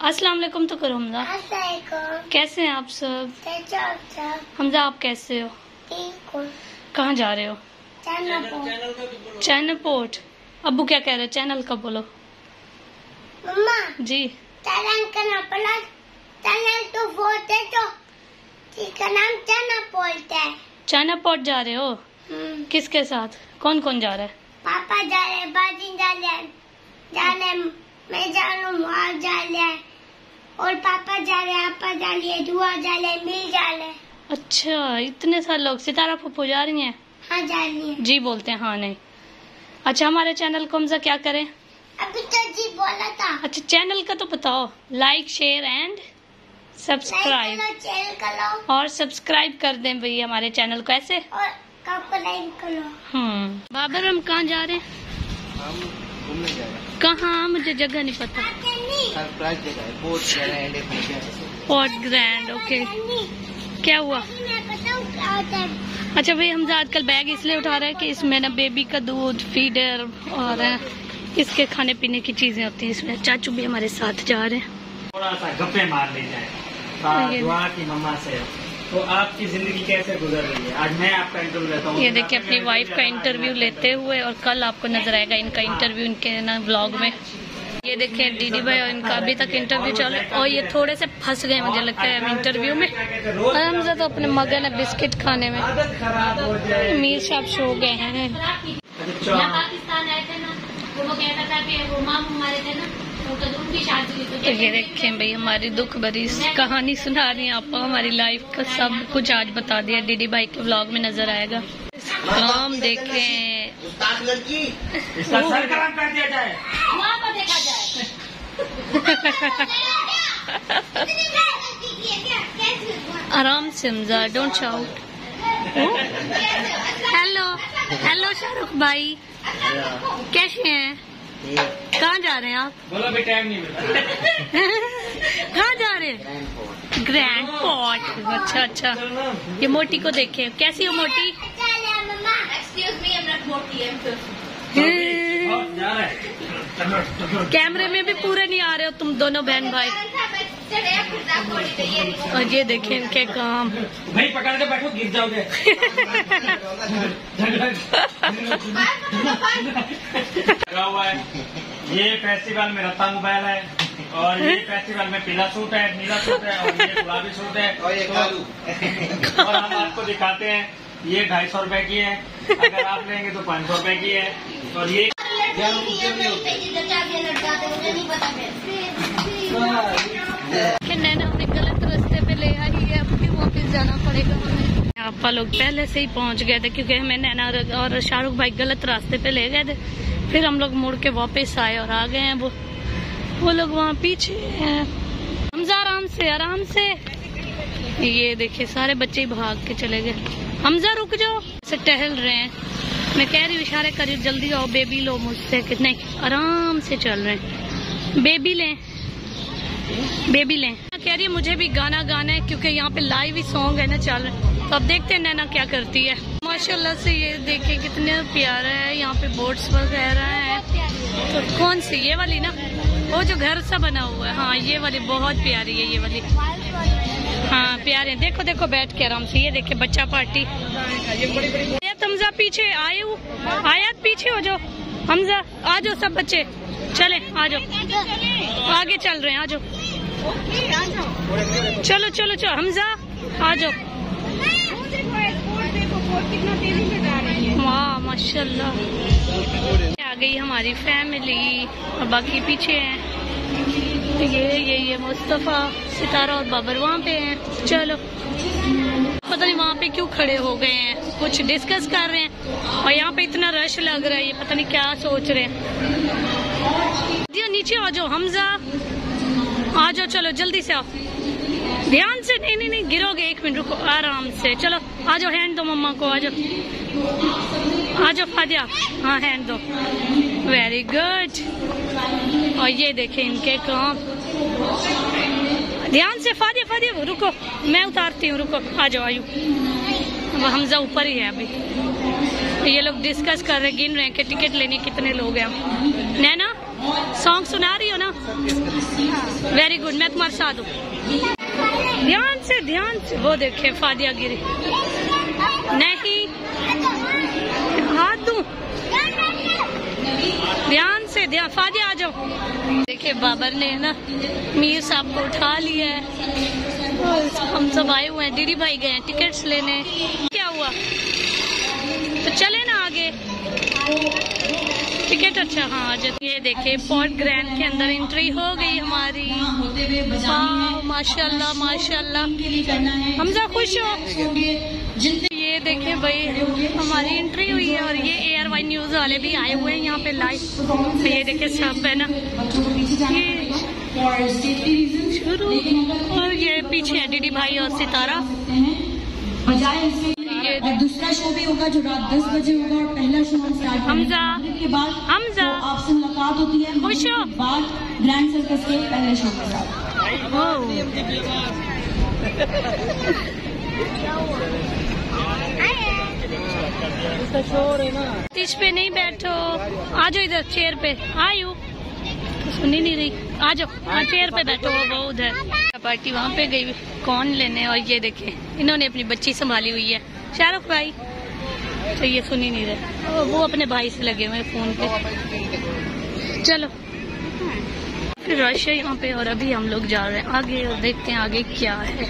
अस्सलाम वालेकुम तो करो हमजा। कैसे हैं आप सब? हमजा आप कैसे हो? कहाँ जा रहे हो? Channel port. अब्बू क्या कह रहे हैं? चैनल का बोलो। मम्मा जी चैनल का तो पोर्ट है, तो इसका नाम चैनल पोर्ट है। चैनल पोर्ट जा रहे हो? किसके साथ? कौन कौन जा रहा है? पापा जा रहे, बाजी जा रहे, मैं जा रहा हूँ, वहाँ जा रहे और पापा जा रहे, आपा जा रहे, दुआ जा रहे, मिल जा रहे। अच्छा, इतने सारे लोग। सितारा फूफू जा रही हैं? हाँ जा रही है। जी बोलते हैं, हाँ नहीं। अच्छा, हमारे चैनल को हमजा क्या करें? अभी तो जी बोला था। अच्छा, चैनल का तो बताओ। Like share and subscribe. और सब्सक्राइब कर दें भैया हमारे चैनल को ऐसे। और लाइक करो। बाबर, हम कहाँ जा रहे हैं? हम घूमने जा रहे हैं। कहाँ? मुझे जगह नहीं पता। सरप्राइज जगह है, बहुत ग्रैंड है। बहुत ग्रैंड। ओके, क्या हुआ? अच्छा भाई, हम आजकल बैग इसलिए उठा रहे हैं कि इसमें ना बेबी का दूध, फीडर और इसके खाने पीने की चीजें होती हैं इसमें। चाचू भी हमारे साथ जा रहे हैं। थोड़ा सा गप्पे मार ले जाए दुआ की मम्मा से। तो आपकी जिंदगी कैसे गुजर रही है? आज मैं आपका इंटरव्यू लेता हूँ। ये देखिए अपनी वाइफ का इंटरव्यू लेते हुए, और कल आपको नजर आएगा इनका इंटरव्यू इनके ना व्लॉग में। ये देखें दीदी भाई, और इनका अभी तक इंटरव्यू चल रहा है और ये थोड़े से फंस गए मुझे लगता है इंटरव्यू में। और हमजा तो अपने मगन है बिस्किट खाने में। मीर साहब सो गए हैं। पाकिस्तान आए थे ना, वो कहता था कि वो मामू हमारे थे ना, तो उनकी शादी हुई। तो ये देखें भाई, हमारी दुख भरी कहानी सुना रही हैं आपको। हमारी लाइफ का सब कुछ आज बता दिया। दीदी भाई के व्लॉग में नजर आएगा। काम देखें, इसका सर गरम कर दिया जाए, वहाँ पर देखा जाए। आराम से Hamza, don't shout. Hello hello Shahrukh भाई, कैसे हैं? कहाँ जा रहे हैं आप? बोलो भी टाइम नहीं मिलता। कहाँ जा रहे हैं? Grand port. अच्छा अच्छा, ये मोटी को देखे। कैसी हो मोटी? Excuse me, I'm not मोटी, I'm कैमरे में भी पूरे नहीं आ रहे हो तुम दोनों बहन भाई। और ये देखें इनके काम। भाई पकड़ के बैठो, गिर जाओगे। लगा हुआ है। ये फेस्टिवल में रत्ता मोबाइल है, और ये फेस्टिवल में पीला सूट है, नीला सूट है, और ये गुलाबी सूट है, और ये कालू। और हम आपको दिखाते हैं, ये 250 रुपए की है, अगर आप लेंगे तो 500 रुपए की है। और ये नैना अपने गलत रास्ते पे ले आई है, अब फिर वापस जाना पड़ेगा हमें। आपा लोग पहले से ही पहुंच गए थे, क्योंकि हमें नैना और शाहरुख भाई गलत रास्ते पे ले गए थे। फिर हम लोग मुड़ के वापस आए और आ गए हैं। वो लोग वहाँ पीछे हैं। हमजा आराम से आराम से। ये देखिए सारे बच्चे ही भाग के चले गए। हमजा रुक जाओ, ऐसे टहल रहे हैं। मैं कह रही हूँ इशारे करिए, जल्दी आओ बेबी लो मुझसे। कितने आराम से चल रहे हैं। बेबी लें, बेबी लें। कह रही है मुझे भी गाना गाना है, क्योंकि यहाँ पे लाइव ही सॉन्ग है ना चल रहे हैं। तो अब देखते हैं नैना क्या करती है। माशाल्लाह से ये देखिए कितने प्यारा है। यहाँ पे बोट्स वगैरह है। तो कौन सी? ये वाली ना, वो जो घर सा बना हुआ है। हाँ ये वाली बहुत प्यारी है, ये वाली। हाँ प्यारे। देखो देखो बैठ के आराम से। ये देखिए बच्चा पार्टी। हमजा पीछे आए हो, आयात पीछे हो जाओ। हमजा आ जाओ, सब बच्चे चले आ जाओ, आगे चल रहे हैं। आ जाओ, चलो चलो चलो हमजा आ जाओ। वाह माशाल्लाह, आ गई हमारी फैमिली और बाकी पीछे हैं। ये मुस्तफा, सितारा और बाबर वहाँ पे हैं। चलो, पता नहीं वहाँ पे क्यों खड़े हो गए हैं, कुछ डिस्कस कर रहे हैं। और यहाँ पे इतना रश लग रहा है, ये पता नहीं क्या सोच रहे हैं। जी नीचे आ जाओ हमजा, आ जाओ, चलो जल्दी से आओ, ध्यान से। नहीं नहीं नहीं गिरोगे, 1 मिनट रुको, आराम से। चलो आ जाओ, हैंड दो मम्मा को। आ जाओ आ जाओ फादिया, हाँ हैंड दो। Very good. और ये देखें इनके काम। ध्यान से फादिया, फादिया रुको, मैं उतारती हूँ, रुको। आ जाओ आयु। हमजा ऊपर ही है अभी। ये लोग डिस्कस कर रहे, गिन रहे हैं कि टिकट लेने कितने लोग हैं। नैना सॉन्ग सुना रही हो ना? वेरी गुड, मैं तुम्हारे साथ हूँ। ध्यान से वो देखे फादिया गिरी। नहीं, हाथ दूं। ध्यान से, फादिया आ जाओ। देखिए बाबर ने ना मीर साहब को उठा लिया है और हम सब आए हुए हैं। डीडी भाई गए हैं टिकट्स लेने। क्या हुआ? तो चले ना आगे। टिकट अच्छा, हाँ आज ये देखिए पोर्ट ग्रैंड के अंदर एंट्री हो गई हमारी। हाँ माशाल्लाह माशाल्लाह। हमजा खुश हो? ये देखिए भाई हमारी एंट्री हुई है और ये ARY न्यूज वाले भी आए हुए हैं यहाँ पे लाइव। ये देखिए सब है ना, ये शुरू और ये पीछे है डीडी भाई और सितारा। और दूसरा शो भी होगा जो रात 10 बजे होगा और पहला शो हम स्टार्ट हमजा के बाद हमजा तो आपसे मुलाकात होती है खुश हो? बाद ग्रैंड सर्कस के पहले शो के साथ। इस पे नहीं बैठो, आ जाओ इधर चेयर पे। आयु सुनी नहीं रही, आ जाओ। हाँ चेयर पे बैठो, वो उधर पार्टी वहाँ पे गई कौन लेने। और ये देखे इन्होंने अपनी बच्ची संभाली हुई है, शाहरुख भाई। तो ये सुनी नहीं रहे, वो अपने भाई से लगे हुए फोन पे। चलो फिर रश है यहाँ पे और अभी हम लोग जा रहे हैं आगे और देखते हैं आगे क्या है।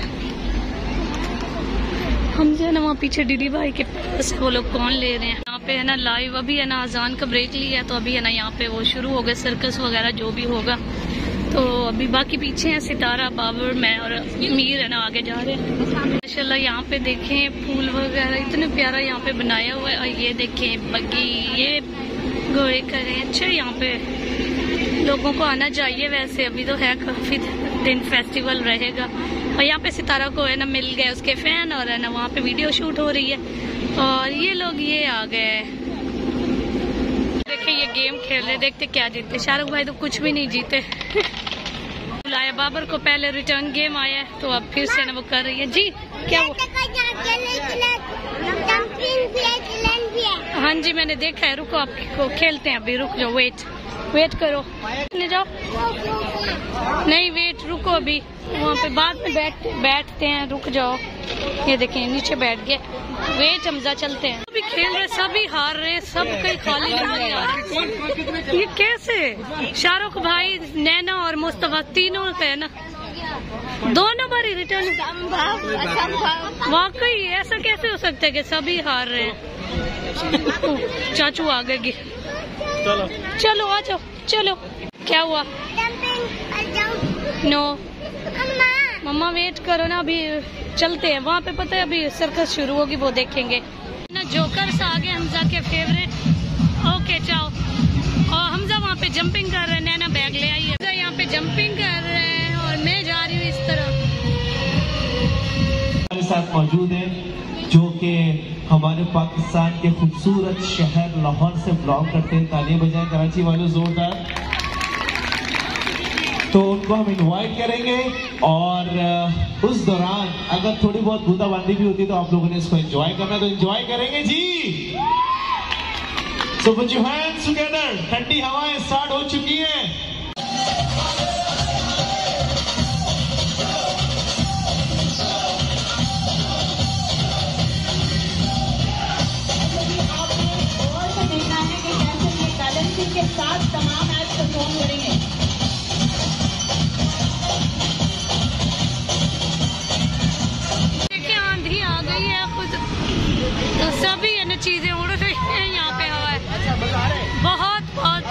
हम जो है ना वहाँ पीछे डीडी भाई के पास वो लोग कौन ले रहे हैं। यहाँ पे है ना लाइव अभी है ना अजान का ब्रेक लिया है तो अभी है ना यहाँ पे वो शुरू हो गए सर्कस वगैरह जो भी होगा। तो अभी बाकी पीछे हैं सितारा, बाबर, मैं और मीर है ना आगे जा रहे हैं। माशाल्लाह यहाँ पे देखें फूल वगैरह इतने प्यारा यहाँ पे बनाया हुआ है। और ये देखें बग्गी, ये घोड़े करें। अच्छा यहाँ पे लोगों को आना चाहिए। वैसे अभी तो है काफी दिन फेस्टिवल रहेगा। और यहाँ पे सितारा को है ना मिल गए उसके फैन और है ना वहाँ पे वीडियो शूट हो रही है। और ये लोग ये आ गए, देखिए ये गेम खेल रहे, देखते क्या जीतते। शाहरुख भाई तो कुछ भी नहीं जीते। बुलाया बाबर को, पहले रिटर्न गेम आया है तो अब फिर से ना वो कर रही है। जी क्या वो? हाँ जी मैंने देखा है, रुको आपको खेलते हैं अभी, रुक जाओ, वेट करो, ले जाओ। नहीं वेट, रुको अभी वहाँ पे बाद में बैठते हैं, रुक जाओ। ये देखें नीचे बैठ गए, वेट हमजा चलते हैं। अभी खेल रहे, सभी हार रहे, सब कहीं खाली नहीं आ रहे। ये कैसे? शाहरुख भाई, नैना और मुस्तफा तीनों का है ना, दोनों बारी रिटर्न। वाकई ऐसा कैसे हो सकता है कि सभी हार रहे हैं? चाचू आ गए। चलो आ जाओ, चलो। क्या हुआ? नो मम्मा वेट करो ना, अभी चलते हैं वहाँ पे। पता है अभी सर्कस शुरू होगी, वो देखेंगे ना। जोकर्स आ गए हमजा के फेवरेट। ओके जाओ। और हमजा वहाँ पे जंपिंग कर रहे हैं, नैना बैग ले आई है। यहाँ पे जंपिंग कर रहे हैं और मैं जा रही हूँ इस तरह। हमारे साथ मौजूद है जो कि हमारे पाकिस्तान के खूबसूरत शहर लाहौर से ब्लॉग करते हैं। तालियां बजाएं कराची वालों जोरदार। तो उनको हम इनवाइट करेंगे और उस दौरान अगर थोड़ी बहुत बूंदाबांदी भी होती है तो आप लोगों ने इसको एंजॉय करना, तो एंजॉय करेंगे जी। So put your hands together. ठंडी हवाएं स्टार्ट हो चुकी हैं। के साथ तमाम ऐप परफॉर्म करेंगे। देखिए आंधी आ गई है खुद, तो सभी है ना चीजें उड़ रही हैं। यहाँ पे हवा है बहुत बहुत।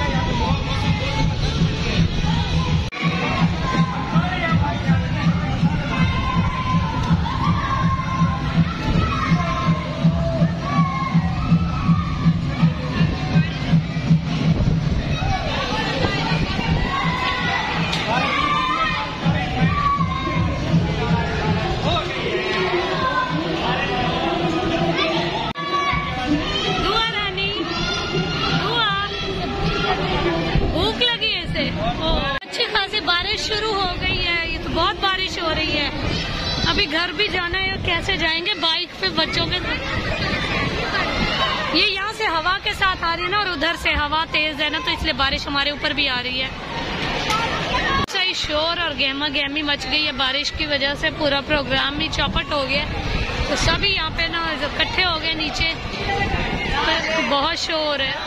शुरू हो गई है, ये तो बहुत बारिश हो रही है। अभी घर भी जाना है, कैसे जाएंगे? बाइक पे बच्चों के साथ। ये यहाँ से हवा के साथ आ रही है ना, और उधर से हवा तेज है ना, तो इसलिए बारिश हमारे ऊपर भी आ रही है। सही शोर और गहमा गहमी मच गई है बारिश की वजह से, पूरा प्रोग्राम भी चौपट हो गया। तो सभी यहाँ पे ना इकट्ठे हो गए नीचे, तो बहुत शोर है।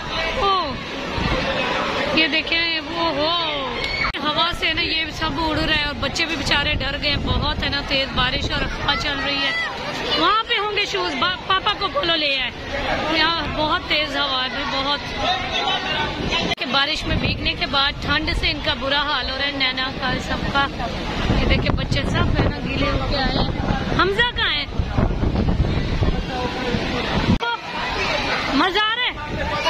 ओ ये देखें, वो हो हवा से ना ये सब उड़ रहा है, और बच्चे भी बेचारे डर गए। बहुत है ना तेज बारिश और हवा चल रही है। वहाँ पे होंगे शूज, पापा को बोलो ले आए। यहाँ बहुत तेज हवा है, बहुत। बारिश में भीगने के बाद ठंड से इनका बुरा हाल हो रहा है, नैना का सबका। ये देखिए बच्चे सब है ना गीले होके आए हैं। हमजा कहाँ है? मजा आ रहा है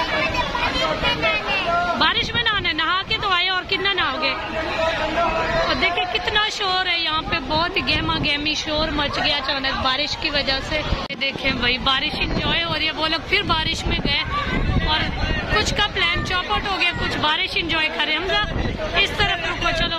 बारिश में नहाने, नहा के तो आए, और कितना नहाओगे? और देखिए कितना शोर है यहाँ पे, बहुत ही गहमा गहमी शोर मच गया अचानक बारिश की वजह से। देखें भाई बारिश इंजॉय हो रही है, वो लोग फिर बारिश में गए और कुछ का प्लान चौपट हो गया, कुछ बारिश इंजॉय करें। हम इस तरफ रुको, चलो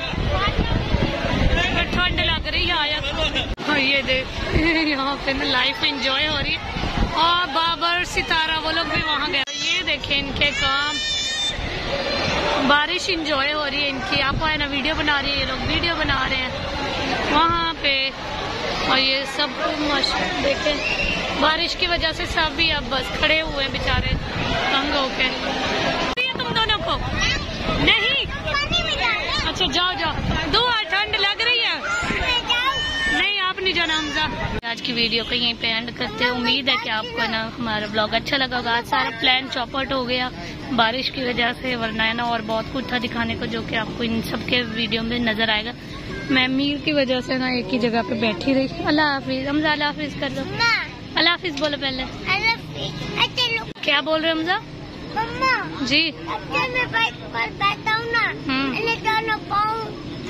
ठंड लग रही है आया। हाँ ये देख यहाँ पे ना लाइफ इंजॉय हो रही है, और बाबर सितारा वो लोग भी वहाँ गए। ये देखें इनके काम, बारिश इंजॉय हो रही है इनकी। आप है ना वीडियो बना रही है, ये लोग वीडियो बना रहे हैं वहाँ पे। और ये सब देखें बारिश की वजह से सब भी अब बस खड़े हुए बेचारे तंग होके। तुम दोनों को नहीं? अच्छा जाओ जाओ, दुआ ठंड लग रही है। नहीं आप नहीं जाना हमजा। आज की वीडियो को यहीं पे एंड करते हैं। उम्मीद है कि आपको ना हमारा ब्लॉग अच्छा लगा होगा। आज सारा प्लान चौपट हो गया बारिश की वजह से, वरना है ना और बहुत कुछ था दिखाने को, जो कि आपको इन सब के वीडियो में नजर आएगा। मैं मीर की वजह से ना एक ही जगह पे बैठी रही। अल्लाह हाफिज। हमजा अल्लाह हाफिज कर दो। अल्लाह हाफिज बोलो पहले। क्या बोल रहे हमजा? मम्मा जी मैं बाइक पर बैठा हूँ ना, दोनों पाँव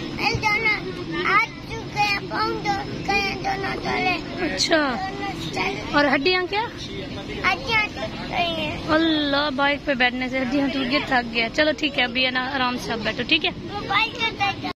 दोनों चले। अच्छा, और हड्डियाँ क्या? हड्डियाँ टूट गई हैं। अल्लाह, बाइक पे बैठने से हड्डियाँ टूट गई, थक गया। चलो ठीक है, अभी है ना आराम से आप बैठो, ठीक है? बाइक पे बैठा